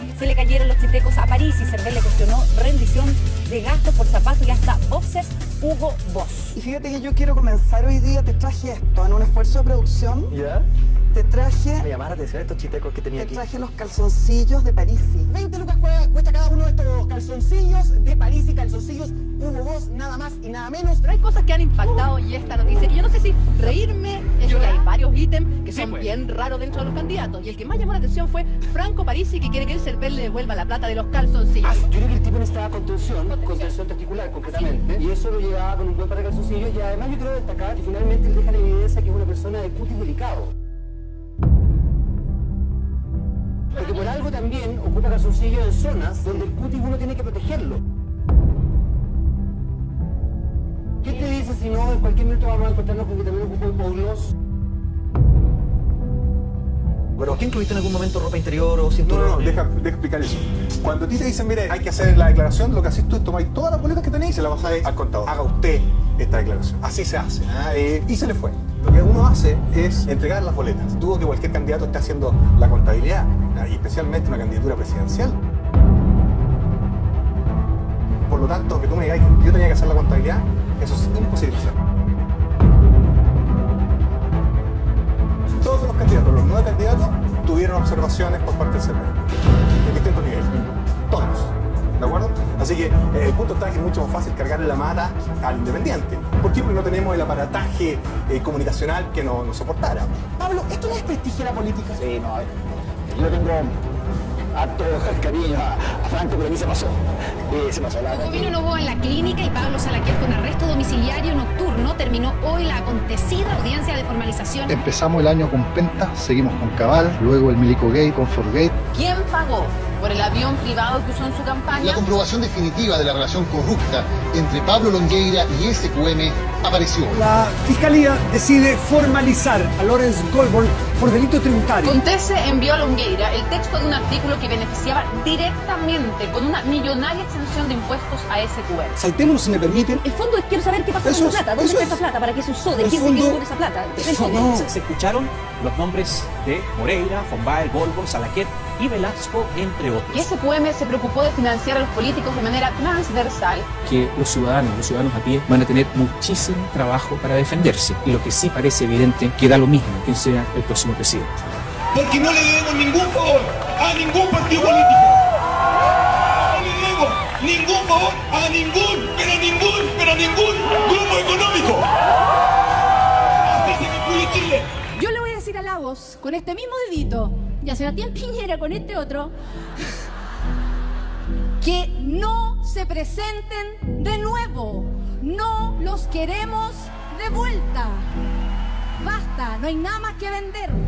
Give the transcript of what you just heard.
Se le cayeron los chitecos a París y Cervel le cuestionó rendición de gastos por zapatos y hasta boxers Hugo Boss. Y fíjate que yo quiero comenzar hoy día, te traje esto en un esfuerzo de producción. ¿Ya? Te traje... Me llamaron la atención estos chitecos que tenía aquí. Te traje los calzoncillos de Parisi. 20 lucas cuesta cada uno de estos calzoncillos de París y calzoncillos Hugo Boss, nada más y nada menos. Pero hay cosas que han impactado y esta noticia, que yo no sé si reírme, es que hay varios ítems que son bien raros dentro de los candidatos. Y el que más llamó la atención fue Franco Parisi, que quiere que el Cervel le devuelva la plata de los calzoncillos. Yo creo que el tipo necesitaba contención testicular concretamente, y eso lo llevaba con un buen par de calzoncillos, y además yo quiero destacar que finalmente él deja en evidencia que es una persona de cutis delicado. Porque por algo también ocupa calzoncillos en zonas donde el cutis uno tiene que protegerlo. ¿Qué te dice si no en cualquier minuto vamos a encontrarnos con que también ocupa el poglos? ¿Pero a quién incluiste en algún momento ropa interior o cinturón? No, deja explicar eso. Cuando a ti te dicen, mire, hay que hacer la declaración, lo que haces tú es tomar todas las boletas que tenéis y se las pasáis al contador. Haga usted esta declaración. Así se hace. Y se le fue. Lo que uno hace es entregar las boletas. Dudo que cualquier candidato esté haciendo la contabilidad, y especialmente una candidatura presidencial. Por lo tanto, que tú me digas que yo tenía que hacer la contabilidad, eso es imposible. Todos los candidatos, los 9 candidatos, tuvieron observaciones por parte del CERVEL, de distintos niveles, todos, ¿de acuerdo? Así que el punto está que es mucho más fácil cargarle la mata al independiente. ¿Por qué? Porque no tenemos el aparataje comunicacional que nos soportara. Pablo, ¿esto no desprestigia la política? Sí, no, yo tengo harto cariño a Franco, pero a mí se pasó. Jacobino Novoa en la clínica y Pablo Salaquet con arresto domiciliario nocturno. Terminó hoy la acontecida audiencia de formalización. Empezamos el año con Penta, seguimos con Cabal, luego el Milico Gate, Comfort Gate. ¿Quién pagó por el avión privado que usó en su campaña? La comprobación definitiva de la relación corrupta entre Pablo Longueira y SQM apareció. La Fiscalía decide formalizar a Lawrence Goldborn por delito tributario. Contese envió a Longueira el texto de un artículo que beneficiaba directamente con una millonaria exención de impuestos a SQM. Saltémonos, si me permiten. El fondo es, quiero saber qué pasó con esa plata, dónde está esa plata, para qué se usó, de quién se quedó con esa plata. Se escucharon los nombres de Moreira, Fombal, Goldborn, Salaquet y Velasco, entre otros. Y SQM se preocupó de financiar a los políticos de manera transversal. Que los ciudadanos a pie van a tener muchísimo trabajo para defenderse. Y lo que sí parece evidente, que da lo mismo quien sea el próximo presidente. Porque no le debemos ningún favor a ningún partido político. No le debemos ningún favor a ningún grupo económico. Así se construye Chile. Yo le voy a decir a Lagos con este mismo dedito y a Sebastián Piñera con este otro que no se presenten de nuevo. No los queremos de vuelta. Basta, no hay nada más que vender.